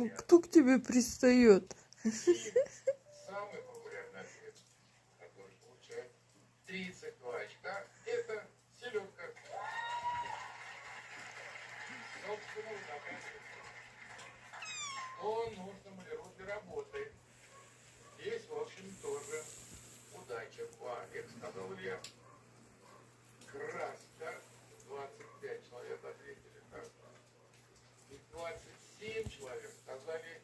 Кто к тебе пристает? Самый популярный ответ, который получает 32 очка, это селедка. Собственно, что нужно маляру для работы. Здесь, в общем, тоже удача. Валик, сказал Илья. Краска. 25 человек ответили. И 27 человек сказали